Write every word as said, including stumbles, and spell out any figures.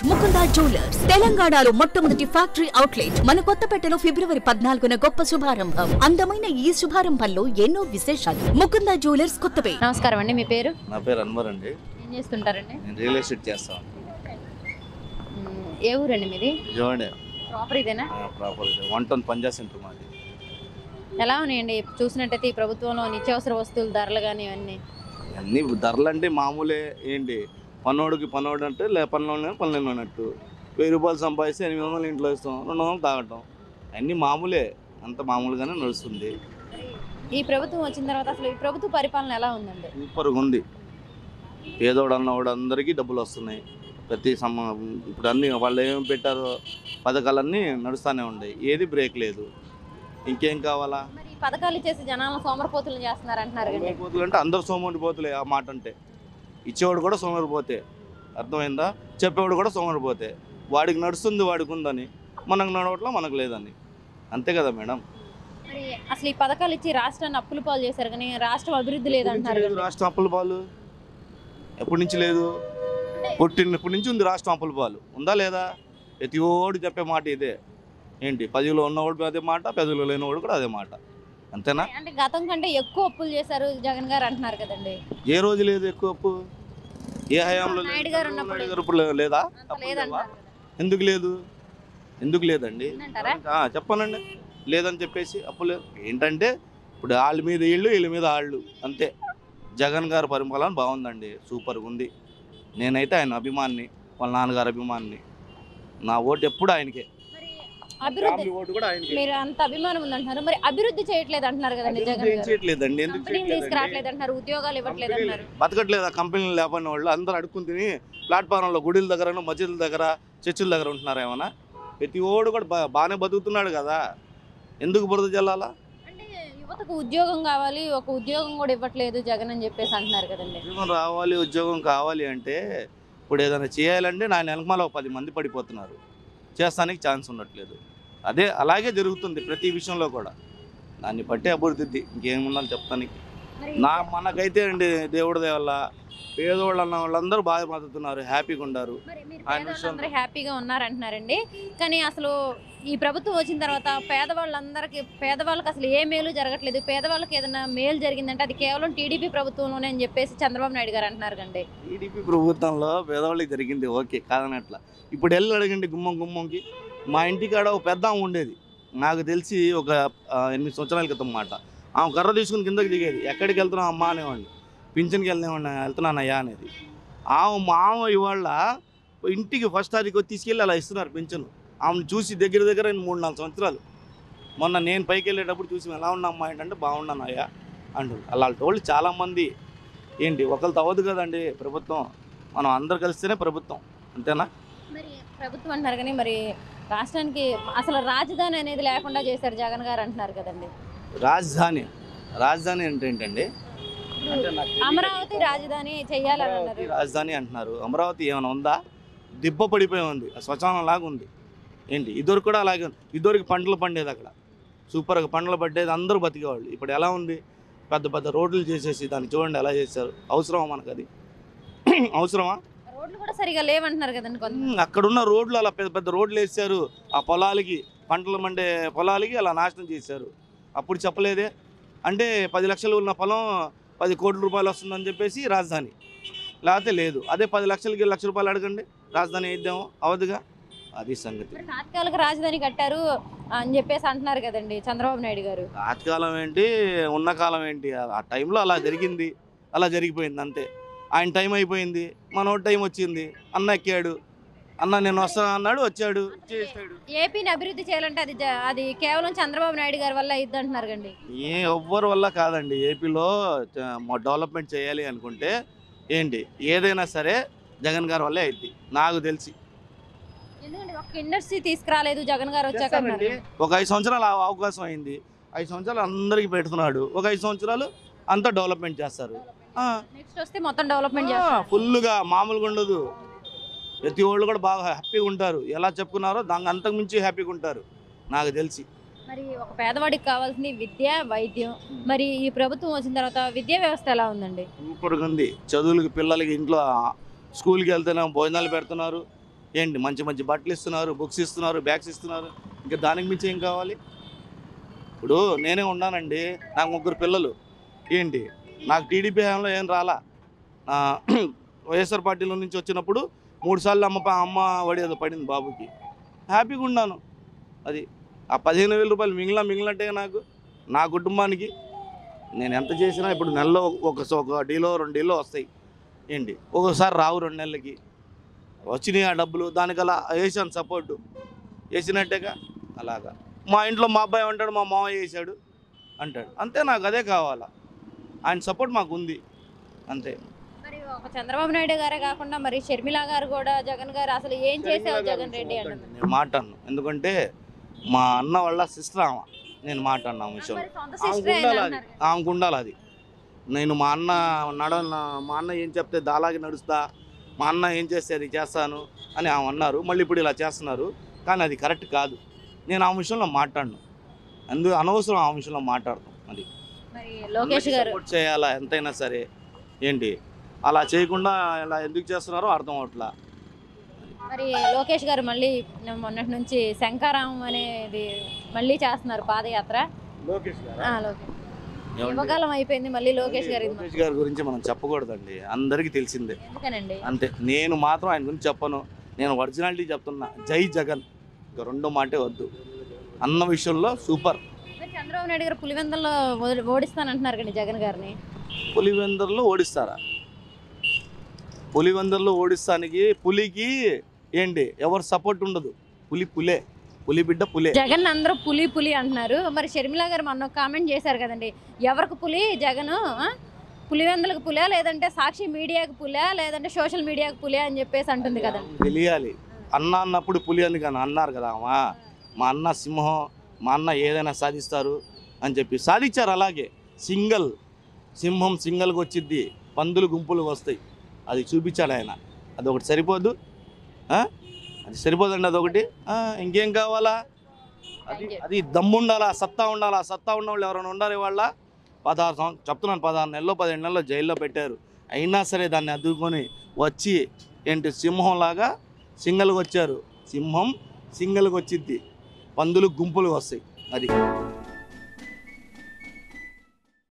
Mukunda jewellers తెలంగాణలో మొట్టమొదటి factory outlet మన కొత్తపేటలో ఫిబ్రవరి పద్నాలుగున గొప్ప శుభారంభం. అందమైన ఈ శుభారంభంలో ఎన్నో విశేషాలు. ముకుందా జ్యువెలర్స్ కొత్తపేట. నమస్కారం అండి, మీ పేరు? నా పేరు అన్వర్ అండి. ఏం చేస్తుంటారండి? నేను రియల్ ఎస్టేట్ చేస్తాను. ఏ ఊరండి మీది? జోడే ప్రాపర్ ఇదేనా? ప్రాపర్ ఇది వన్ టౌన్ పంజా సెంటర్ మాది. ఎలా ఉన్నాయండి చూసినట్టయితే ఈ ప్రభుత్వంలో నిత్యావసర వస్తువుల ధరలు కానీ ఇవన్నీ? అన్నీ ధరలు అంటే మామూలే. ఏంటి పన్నోడికి పన్నోడు అంటే లే పన్నోడు పన్నెండు అన్నట్టు. వెయ్యి రూపాయలు సంపాదిస్తే ఎనిమిది వందలు ఇంట్లో ఇస్తాం, రెండు వందలు తాగటం, అన్నీ మామూలే. అంత మామూలుగానే నడుస్తుంది. ఈ ప్రభుత్వం వచ్చిన తర్వాత అసలు ఈ ప్రభుత్వ పరిపాలన ఎలా ఉందండి? సూపర్గా ఉంది. పేదోడు అన్నవాడు అందరికీ డబ్బులు వస్తున్నాయి. ప్రతి సమ ఇప్పుడు అన్నీ వాళ్ళు ఏమి పెట్టారో పథకాలన్నీ నడుస్తూనే ఉన్నాయి. ఏది బ్రేక్ లేదు. ఇంకేం కావాలా? మరి ఈ పథకాలు ఇచ్చేసి జనాలను సోమరిపోతులు చేస్తున్నారు అంటున్నారు కదా. సోమరిపోతులు అంటే అందరు సోమరిపోతులే. ఆ మాట అంటే ఇచ్చేవాడు కూడా సోమరిపోతే, అర్థమైందా? చెప్పేవాడు కూడా సోమరిపోతే. వాడికి నడుస్తుంది వాడికి ఉందని, మనకు నడవట్లా మనకు లేదని, అంతే కదా మేడం. మరి అసలు ఈ పథకాలు ఇచ్చి రాష్ట్రాన్ని అప్పుల పాలు చేశారు కానీ రాష్ట్రం అభివృద్ధి లేదంటున్నారు. రాష్ట్రం అప్పుల పాలు ఎప్పటి నుంచి లేదు? పుట్టినప్పటి నుంచి ఉంది రాష్ట్రం అప్పుల పాలు. ఉందా లేదా? ప్రతి ఓడి చెప్పే మాట ఇదే. ఏంటి పదిలో ఉన్నవాడు అదే మాట, పదిలో లేనివాడు కూడా అదే మాట, అంతేనా? అంటే గతం కంటే ఎక్కువ అప్పులు చేశారు జగన్ గారు అంటున్నారు కదండి. ఏ రోజు లేదు ఎక్కువ అప్పు? ఏ హయాంలో నాయుడు గారు ఉన్నప్పుడు ఇప్పుడు లేదా? లేదంటారు. ఎందుకు లేదు? ఎందుకు లేదండి? అంటారా? చెప్పానండి లేదని చెప్పేసి. అప్పు లేదు ఏంటంటే ఇప్పుడు వాళ్ళ మీద ఇళ్ళు వీళ్ళ మీద వాళ్ళు, అంతే. జగన్ గారి పరిపాలన బాగుందండి, సూపర్గా ఉంది. నేనైతే ఆయన అభిమాన్ని, వాళ్ళ నాన్నగారు అభిమాన్ని. నా ఓటు ఎప్పుడు ఆయనకే. అభివృద్ధి మీరు అంత అభిమానం ఉందంటున్నారు, మరి అభివృద్ధి చేయట్లేదు అంటున్నారు కదండి జగన్ గారు. చేయట్లేదండి. ఎందుకు తీసుకురావట్లేదు అంటున్నారు, ఉద్యోగాలు ఇవ్వట్లేదు అంటున్నారు. బతకట్లేదు. ఆ కంపెనీలు లేపని వాళ్ళు అందరూ అడుక్కుని తిని ప్లాట్ఫారంలో గుడిల దగ్గర, మసీదుల దగ్గర, చర్చిల దగ్గర ఉంటున్నారు. ఏమన్నా ప్రతి ఓడు కూడా బా బాగానే బతుకుతున్నాడు కదా, ఎందుకు బురద జల్లాలా? అంటే యువతకు ఉద్యోగం కావాలి, ఒక ఉద్యోగం కూడా ఇవ్వట్లేదు జగన్ అని చెప్పేసి అంటున్నారు కదండి. ఉద్యోగం రావాలి, ఉద్యోగం కావాలి అంటే ఇప్పుడు ఏదైనా చేయాలంటే నా వెనకమాల ఒక పది మంది పడిపోతున్నారు, చేస్తానికి ఛాన్స్ ఉండట్లేదు. అదే అలాగే జరుగుతుంది ప్రతి విషయంలో కూడా. దాన్ని బట్టే అభివృద్ధి, ఇంకేముందని చెప్తానికి. నా మనకైతే అండి దేవుడి వల్ల పేదోళ్ళు అన్న వాళ్ళందరూ బాగా బతుకుతున్నారు, హ్యాపీగా ఉన్నారు. అందరూ హ్యాపీగా ఉన్నారు అంటున్నారండి. కానీ అసలు ఈ ప్రభుత్వం వచ్చిన తర్వాత పేదవాళ్ళందరికీ పేదవాళ్ళకి అసలు ఏ మేలు జరగట్లేదు. పేదవాళ్ళకి ఏదైనా మేలు జరిగిందంటే అది కేవలం టీడీపీ ప్రభుత్వంలోనే అని చెప్పేసి చంద్రబాబు నాయుడు గారు అంటున్నారు కండి. టీడీపీ ప్రభుత్వంలో పేదవాళ్ళకి జరిగింది ఓకే కాదనట్లా. ఇప్పుడు వెళ్ళి అడగండి గుమ్మం గుమ్మంకి. మా ఇంటికాడ ఒక పెద్ద ఆమె ఉండేది, నాకు తెలిసి ఒక ఎనిమిది సంవత్సరాల క్రితం మాట. ఆమె కర్ర తీసుకుని కిందకి దిగేది. ఎక్కడికి వెళ్తున్నావు అమ్మా అనేవాడిని, పింఛన్కి వెళ్తున్నామన్నా వెళ్తున్నానయ్యా అనేది. ఆమె మామ ఇవాళ ఇంటికి ఫస్ట్ తారీఖు తీసుకెళ్ళి అలా ఇస్తున్నారు పింఛను. ఆమెను చూసి దగ్గర దగ్గర మూడు నాలుగు సంవత్సరాలు. మొన్న నేను పైకి వెళ్ళేటప్పుడు చూసి ఎలా ఉన్నా అమ్మా ఏంటంటే బాగున్నాను అయ్యా అంటున్నారు. అలాంటి వాళ్ళు చాలామంది. ఏంటి ఒకళ్ళు తవ్వదు కదండి ప్రభుత్వం, మనం అందరు కలిస్తేనే ప్రభుత్వం, అంతేనా? మరి ప్రభుత్వం అంటున్నారు కానీ మరి రాష్ట్రానికి అసలు రాజధాని అనేది లేకుండా చేశారు జగన్ గారు అంటున్నారు కదండి. రాజధాని రాజధాని అంటే ఏంటండి? అమరావతి రాజధాని చెయ్యాలని అన్నారు. రాజధాని అంటున్నారు. అమరావతి ఏమైనా ఉందా? దిబ్బ పడిపోయి ఉంది, శ్మశానం లాగా ఉంది. ఏంటి ఇదివరకు కూడా అలాగే ఉంది. ఇదివరకు పంటలు పండేది అక్కడ, సూపర్గా పంటలు పడ్డేది, అందరూ బతికేవాళ్ళు. ఇప్పుడు ఎలా ఉంది? పెద్ద పెద్ద రోడ్లు చేసేసి దాన్ని చూడండి ఎలా చేశారు. అవసరమా మనకు అది? అవసరమా? రోడ్లు కూడా సరిగా లేవంటున్నారు కదండి. అక్కడున్న రోడ్లు అలా పెద్ద పెద్ద రోడ్లు వేసారు, ఆ పొలాలకి పంటలు మండే పొలాలకి అలా నాశనం చేశారు. అప్పుడు చెప్పలేదే? అంటే పది లక్షలు ఉన్న పొలం పది కోట్ల రూపాయలు వస్తుందని చెప్పేసి రాజధాని, లేకపోతే లేదు. అదే పది లక్షలకి లక్ష రూపాయలు అడగండి, రాజధాని వేద్దాము, అవదుగా. అది సంగతి. తాత్కాలిక రాజధాని కట్టారు అని చెప్పేసి అంటున్నారు కదండి చంద్రబాబు నాయుడు గారు. తాత్కాలం ఏంటి, ఉన్న కాలం ఏంటి? ఆ టైంలో అలా జరిగింది, అలా జరిగిపోయింది అంతే. ఆయన టైం అయిపోయింది, మన టైం వచ్చింది. అన్న ఎక్కాడు, అన్న నేను వస్తాను అన్నాడు, వచ్చాడు, చేస్తాడు. ఏపీని అభివృద్ధి చేయాలంటే అది అది కేవలం చంద్రబాబు నాయుడు గారి వల్ల ఇది అంటున్నారు కండి. ఏ ఎవ్వరి వల్ల కాదండి. ఏపీలో డెవలప్మెంట్ చేయాలి అనుకుంటే ఏంటి ఏదైనా సరే జగన్ గారి వల్లే అయింది నాకు తెలిసి. ఎందుకంటే ఒక ఇండస్ట్రీ తీసుకురాలేదు జగన్ గారు వచ్చాక. ఒక ఐదు సంవత్సరాలు అవకాశం అయింది, ఐదు సంవత్సరాలు అందరికి పెడుతున్నాడు. ఒక ఐదు సంవత్సరాలు అంతా డెవలప్మెంట్ చేస్తారు. నెక్స్ట్ వస్తే మొత్తం డెవలప్మెంట్ ఫుల్గా మామూలుగా ఉండదు. ప్రతి వాళ్ళు కూడా బాగా హ్యాపీగా ఉంటారు. ఎలా చెప్పుకున్నారో దానికి అంతకు మించి హ్యాపీగా ఉంటారు నాకు తెలిసి. మరి ఒక పేదవాడికి కావాల్సింది విద్య, వైద్యం. మరి ఈ ప్రభుత్వం వచ్చిన తర్వాత విద్యా వ్యవస్థ ఎలా ఉందండి? సూపర్గా ఉంది. చదువులకి పిల్లలకి ఇంట్లో స్కూల్కి వెళ్తేనే భోజనాలు పెడుతున్నారు, ఏంటి మంచి మంచి బట్టలు ఇస్తున్నారు, బుక్స్ ఇస్తున్నారు, బ్యాగ్స్ ఇస్తున్నారు. ఇంకా దానికి మించి ఏం కావాలి? ఇప్పుడు నేనే ఉన్నానండి, నాకు ముగ్గురు పిల్లలు. ఏంటి నాకు టీడీపీ హయాంలో ఏం రాలా. ఆ, వైఎస్ఆర్ పార్టీలో నుంచి వచ్చినప్పుడు మూడు సార్లు అమ్మ ప- అమ్మ ఒడి ఏదో పడింది బాబుకి. హ్యాపీగా ఉన్నాను. అది ఆ పదిహేను వేల రూపాయలు మిగిలిన మిగిలినట్టే నాకు, నా కుటుంబానికి. నేను ఎంత చేసినా ఇప్పుడు నెలలో ఒక ఒక డీలో రెండు డీలో వస్తాయి. ఏంటి ఒక్కోసారి రావు రెండు నెలలకి. వచ్చినాయి ఆ డబ్బులు, దానికలా వేసాను సపోర్టు, వేసినట్టేగా. అలాగా మా ఇంట్లో మా అబ్బాయి అంటాడు, మా మామయ్య వేసాడు అంటాడు, అంతే. నాకు అదే కావాలా, ఆయన సపోర్ట్ మాకు ఉంది అంతే. మరి ఒక చంద్రబాబు నాయుడు గారే కాకుండా మరి షర్మిల గారు కూడా జగన్ గారు అసలు ఏం చేసావు జగన్ రెడ్డి అంటున్నారు. నేను మాట్లాడను, ఎందుకంటే మా అన్న వాళ్ళ సిస్టర్ ఆమె. నేను మాట్లాడినా ఆ విషయంలో. మరి సొంత ఆమెకు సిస్టరే ఉండాలి అది, అన్నారు. ఆమెకు ఉండాలి అది. నేను మా అన్న నడ మా అన్న ఏం చెప్తే దాలాగి నడుస్తా, మా అన్న ఏం చేస్తే అది చేస్తాను అని ఆమె అన్నారు. మళ్ళీ ఇప్పుడు ఇలా చేస్తున్నారు, కానీ అది కరెక్ట్ కాదు. నేను ఆ విషయంలో మాట్లాడను, అందు అనవసరం ఆ విషయంలో మాట్లాడతాం. అది మరి లోకేష్ గారు సపోర్ట్ చేయాలా ఎంతైనా సరే. ఏంటి అలా చేయకుండా ఇలా ఎందుకు చేస్తున్నారో అర్థం అవట్లా. మరి లోకేష్ గారు మళ్ళీ మొన్నటి నుంచి శంకారామం అనేది మళ్ళీ చేస్తున్నారు పాదయాత్ర. లోకేష్ ఆ, లోకేష్ యువకాలం అయిపోయింది, మళ్ళీ లోకేష్ గారు ఇది లోకేష్ గారి గురించి మనం చెప్పకూడదండి, అందరికీ తెలిసిందే. ఎందుకనండి? అంతే. నేను మాత్రం ఆయన గురించి చెప్పను, నేను ఒరిజినాలిటీ చెప్తున్నా. జై జగన్, ఇంకా రెండో మాటే వద్దు. అన్న విషయంలో సూపర్. మరి చంద్రబాబు నాయుడు గారు పులివెందుల్లో ఓడి- ఓడిస్తానంటున్నారు కండి జగన్ గారిని. పులివెందర్లో ఓడిస్తారా? పులివెందర్లో ఓడిస్తానికి పులికి ఏంటి ఎవరు సపోర్ట్ ఉండదు. పులి పులే, పులి బిడ్డ పులే. జగన్ అందరూ పులి పులి అంటున్నారు. మరి షర్మిల గారు మొన్న కామెంట్ చేశారు కదండి, ఎవరికి పులి జగన్? ఆ? పులివెందులకు పులా, లేదంటే సాక్షి మీడియాకి పులా, లేదంటే సోషల్ మీడియాకి పులా అని చెప్పేసి అంటుంది కదా. తెలియాలి. అన్న అన్నప్పుడు పులి అని కానీ అన్నారు కదా అమ్మా. మా అన్న సింహం, మా అన్న ఏదైనా సాధిస్తారు అని చెప్పి సాధించారు. అలాగే సింగల్ సింహం సింగల్కి వచ్చిద్ది, పందులు గుంపులు వస్తాయి. అది చూపించాడు ఆయన. అదొకటి సరిపోదు, ఆ? అది సరిపోదండి అదొకటి. ఆ, ఇంకేం కావాలా? అది అది దమ్ము ఉండాలా, సత్తా ఉండాలా. సత్తా ఉన్న వాళ్ళు ఎవరైనా ఉండాలి. వాళ్ళ పదహారు సంవత్సరం చెప్తున్నాను, పదహారు నెలలో పదిహేడు నెలల్లో జైల్లో పెట్టారు. అయినా సరే దాన్ని అద్దుకొని వచ్చి ఏంటి సింహంలాగా సింగల్కి వచ్చారు. సింహం సింగల్కి వచ్చిద్ది, పందులు గుంపులు వస్తాయి. అది